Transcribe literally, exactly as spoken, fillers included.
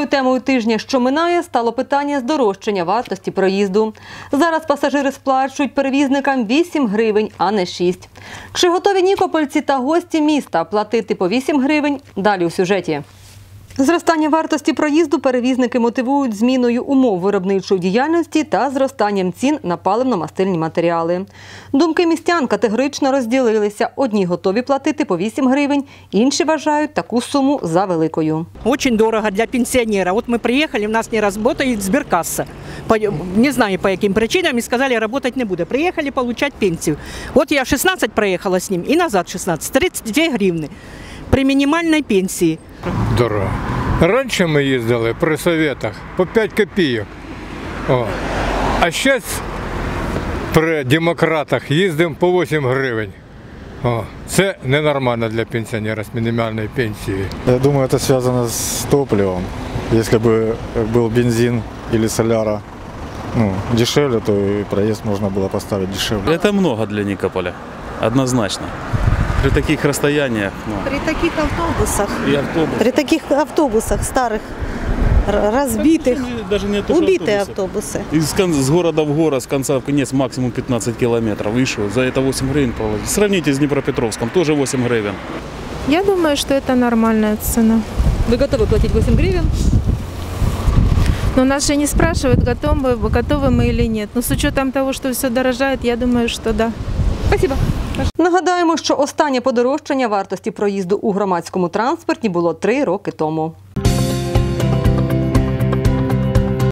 Головною темою тижня, що минає, стало питання здорожчання вартості проїзду. Зараз пасажири сплачують перевізникам вісім гривень, а не шість. Чи готові нікопольці та гості міста платити по вісім гривень? Далі у сюжеті. Зростання вартості проїзду перевізники мотивують зміною умов виробничої діяльності та зростанням цін на паливно-мастильні матеріали. Думки містян категорично розділилися. Одні готові платити по вісім гривень, інші вважають таку суму за великою. Дуже дорого для пенсіонера. От ми приїхали, у нас не працює збіркаса. Не знаю по яким причинам, і сказали, працювати не буде. Приїхали отримати пенсію. От я шістнадцять проїхала з ним і назад шістнадцять, тридцять дві гривні при мінімальній пенсії. Дорого. Раніше ми їздили при Советах по п'ять копійок. О. А зараз при демократах їздимо по вісім гривень. О. Це ненормально для пенсіонера з мінімальною пенсією. Я думаю, це зв'язано з топливом. Якщо б був бензин або соляра ну, дешевле, то і проїзд можна було поставити дешевле. Це багато для Нікополя, однозначно. При таких расстояниях. Ну, при таких автобусах. И автобус. При таких автобусах старых, разбитых, даже не убитые автобусы. Из, с города в город, с конца в конец, максимум пятнадцать километров. И что, за это восемь гривен положить? Сравните с Днепропетровском, тоже восемь гривен. Я думаю, что это нормальная цена. Вы готовы платить восемь гривен? Но нас же не спрашивают, готовы, готовы мы или нет. Но с учетом того, что все дорожает, я думаю, что да. Спасибо. Нагадаємо, що останнє подорожчання вартості проїзду у громадському транспорті було три роки тому.